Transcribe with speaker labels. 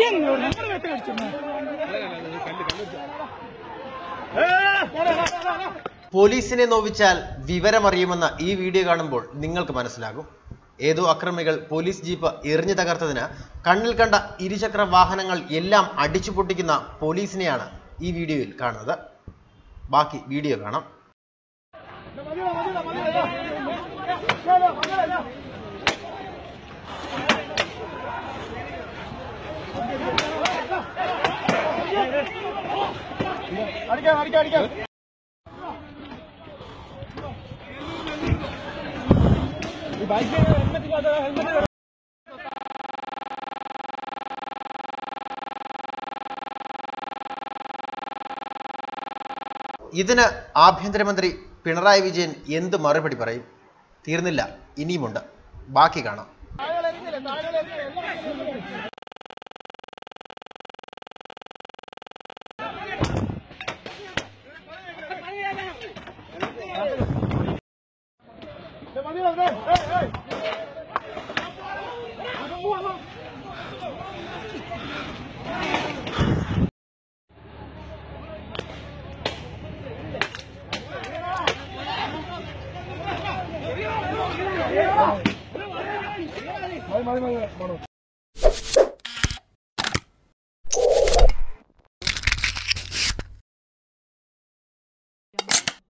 Speaker 1: പോലീസിനെ നോവിച്ചാൽ വിവരമറിയുമെന്ന ഈ വീഡിയോ കാണുമ്പോൾ നിങ്ങൾക്ക് മനസ്സിലാകും. ഏതോ അക്രമികൾ പോലീസ് ജീപ്പ് എറിഞ്ഞു തകർത്തതിന് കണ്ണിൽ കണ്ട ഇരുചക്ര വാഹനങ്ങൾ എല്ലാം അടിച്ചു പൊട്ടിക്കുന്ന പോലീസിനെയാണ് ഈ വീഡിയോയിൽ കാണുന്നത്. ബാക്കി വീഡിയോ കാണാം. ഇതിന് ആഭ്യന്തരമന്ത്രി പിണറായി വിജയൻ എന്ത് മറുപടി പറയും? തീർന്നില്ല, ഇനിയുമുണ്ട്. ബാക്കി കാണാം.